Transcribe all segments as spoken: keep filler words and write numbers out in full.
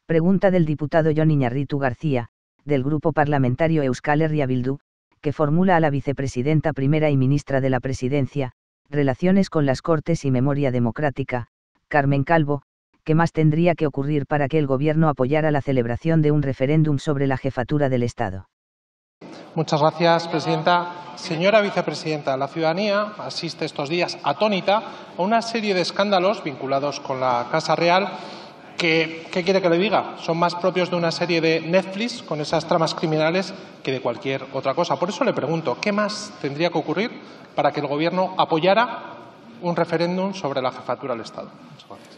Pregunta del diputado Jon Iñarritu García, del Grupo Parlamentario Euskal Herria Bildu, que formula a la vicepresidenta primera y ministra de la Presidencia, Relaciones con las Cortes y Memoria Democrática, Carmen Calvo, ¿qué más tendría que ocurrir para que el Gobierno apoyara la celebración de un referéndum sobre la jefatura del Estado? Muchas gracias, presidenta. Señora vicepresidenta, la ciudadanía asiste estos días atónita a una serie de escándalos vinculados con la Casa Real que, ¿qué quiere que le diga? Son más propios de una serie de Netflix con esas tramas criminales que de cualquier otra cosa. Por eso le pregunto, ¿qué más tendría que ocurrir para que el Gobierno apoyara un referéndum sobre la jefatura del Estado? Muchas gracias.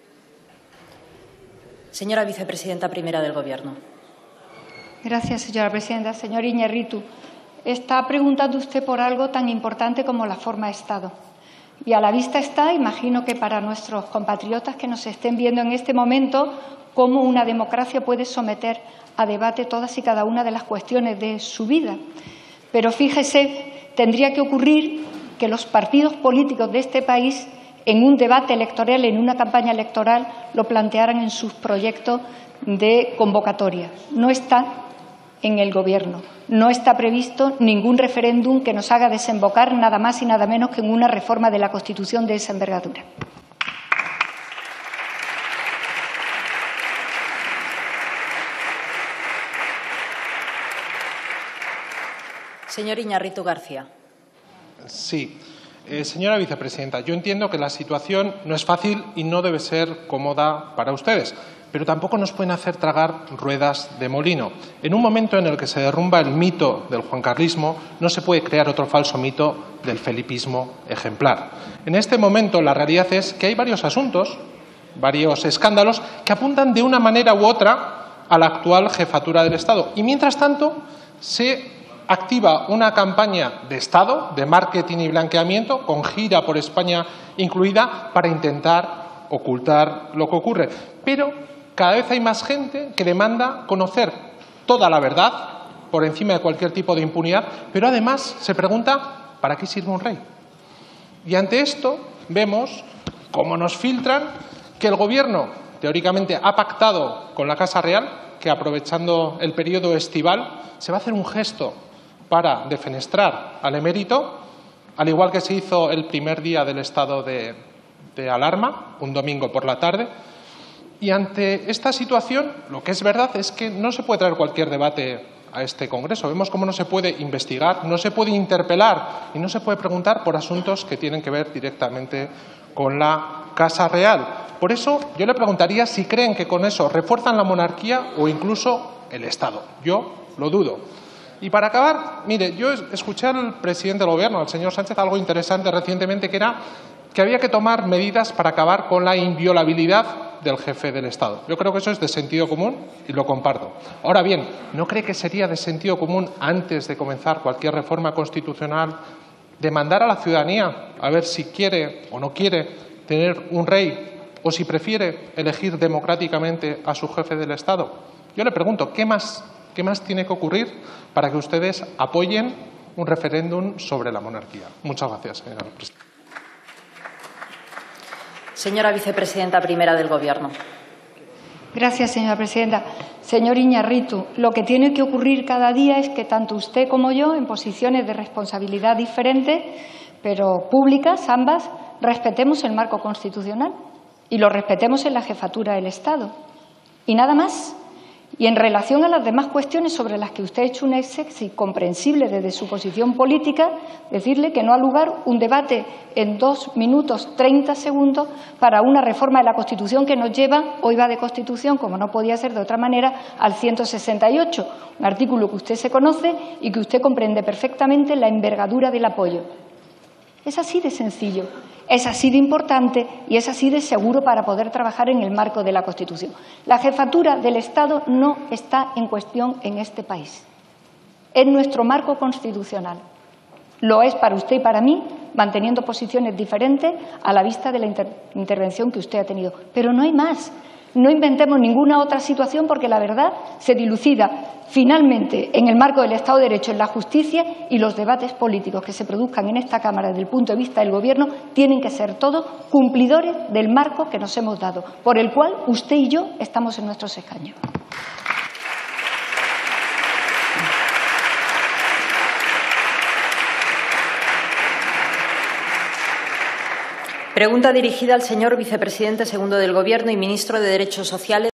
Señora vicepresidenta primera del Gobierno. Gracias, señora presidenta. Señor Iñarritu, está preguntando usted por algo tan importante como la forma de Estado. Y a la vista está, imagino que para nuestros compatriotas que nos estén viendo en este momento, cómo una democracia puede someter a debate todas y cada una de las cuestiones de su vida. Pero fíjese, tendría que ocurrir que los partidos políticos de este país, en un debate electoral, en una campaña electoral, lo plantearan en sus proyectos de convocatoria. No está en el Gobierno. No está previsto ningún referéndum que nos haga desembocar nada más y nada menos que en una reforma de la Constitución de esa envergadura. Señor Iñarritu García. Sí. Eh, señora vicepresidenta, yo entiendo que la situación no es fácil y no debe ser cómoda para ustedes, pero tampoco nos pueden hacer tragar ruedas de molino. En un momento en el que se derrumba el mito del juancarlismo, no se puede crear otro falso mito del felipismo ejemplar. En este momento, la realidad es que hay varios asuntos, varios escándalos, que apuntan de una manera u otra a la actual jefatura del Estado. Y, mientras tanto, se activa una campaña de Estado, de marketing y blanqueamiento, con gira por España incluida, para intentar ocultar lo que ocurre. Pero cada vez hay más gente que demanda conocer toda la verdad, por encima de cualquier tipo de impunidad, pero además se pregunta ¿para qué sirve un rey? Y ante esto vemos cómo nos filtran que el Gobierno teóricamente ha pactado con la Casa Real que, aprovechando el periodo estival, se va a hacer un gesto para defenestrar al emérito, al igual que se hizo el primer día del estado de, de alarma, un domingo por la tarde. Y ante esta situación, lo que es verdad es que no se puede traer cualquier debate a este Congreso. Vemos cómo no se puede investigar, no se puede interpelar y no se puede preguntar por asuntos que tienen que ver directamente con la Casa Real. Por eso yo le preguntaría si creen que con eso refuerzan la monarquía o incluso el Estado. Yo lo dudo. Y para acabar, mire, yo escuché al presidente del Gobierno, al señor Sánchez, algo interesante recientemente, que era que había que tomar medidas para acabar con la inviolabilidad del jefe del Estado. Yo creo que eso es de sentido común y lo comparto. Ahora bien, ¿no cree que sería de sentido común, antes de comenzar cualquier reforma constitucional, demandar a la ciudadanía a ver si quiere o no quiere tener un rey o si prefiere elegir democráticamente a su jefe del Estado? Yo le pregunto, ¿qué más, qué más tiene que ocurrir para que ustedes apoyen un referéndum sobre la monarquía? Muchas gracias, señora presidenta. Señora vicepresidenta primera del Gobierno. Gracias, señora presidenta. Señor Iñarritu, lo que tiene que ocurrir cada día es que tanto usted como yo, en posiciones de responsabilidad diferentes, pero públicas ambas, respetemos el marco constitucional y lo respetemos en la jefatura del Estado. Y nada más. Y en relación a las demás cuestiones sobre las que usted ha hecho un énfasis comprensible desde su posición política, decirle que no ha lugar un debate en dos minutos treinta segundos para una reforma de la Constitución que nos lleva, hoy va de Constitución, como no podía ser de otra manera, al ciento sesenta y ocho, un artículo que usted se conoce y que usted comprende perfectamente la envergadura del apoyo. Es así de sencillo, es así de importante y es así de seguro para poder trabajar en el marco de la Constitución. La jefatura del Estado no está en cuestión en este país. Es nuestro marco constitucional. Lo es para usted y para mí, manteniendo posiciones diferentes a la vista de la inter intervención que usted ha tenido. Pero no hay más. No inventemos ninguna otra situación porque la verdad se dilucida finalmente en el marco del Estado de Derecho, en la justicia, y los debates políticos que se produzcan en esta Cámara desde el punto de vista del Gobierno tienen que ser todos cumplidores del marco que nos hemos dado, por el cual usted y yo estamos en nuestros escaños. Pregunta dirigida al señor vicepresidente segundo del Gobierno y ministro de Derechos Sociales.